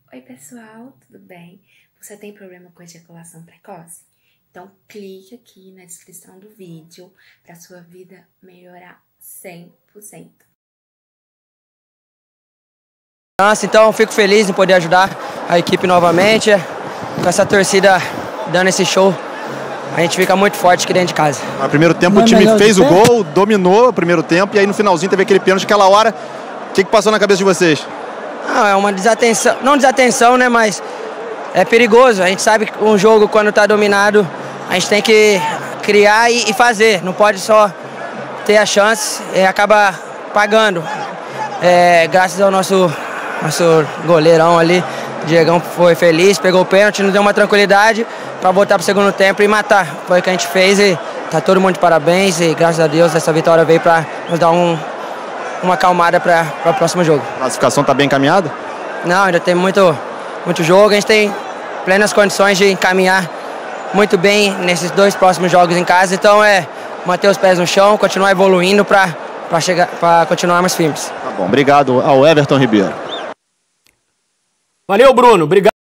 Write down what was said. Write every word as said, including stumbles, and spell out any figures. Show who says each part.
Speaker 1: Oi pessoal, tudo bem? Você tem problema com ejaculação precoce? Então clique aqui na descrição do vídeo para sua vida melhorar cem por cento.
Speaker 2: Nossa, então fico feliz em poder ajudar a equipe novamente, com essa torcida dando esse show. A gente fica muito forte aqui dentro de casa.
Speaker 3: No primeiro tempo o time fez o gol, dominou o primeiro tempo e aí no finalzinho teve aquele pênalti, aquela hora. O que, que passou na cabeça de vocês?
Speaker 2: Ah, é uma desatenção, não desatenção, né, mas é perigoso. A gente sabe que um jogo, quando está dominado, a gente tem que criar e, e fazer. Não pode só ter a chance e acaba pagando. É, graças ao nosso, nosso goleirão ali, o Diegão foi feliz, pegou o pênalti, nos deu uma tranquilidade para voltar para o segundo tempo e matar. Foi o que a gente fez e tá todo mundo de parabéns e graças a Deus essa vitória veio para nos dar um, uma acalmada para o próximo jogo.
Speaker 3: A classificação está bem encaminhada?
Speaker 2: Não, ainda tem muito, muito jogo, a gente tem plenas condições de encaminhar muito bem nesses dois próximos jogos em casa, então é manter os pés no chão, continuar evoluindo para para continuarmos firmes.
Speaker 3: Tá bom, obrigado ao Everton Ribeiro.
Speaker 4: Valeu, Bruno, obrigado.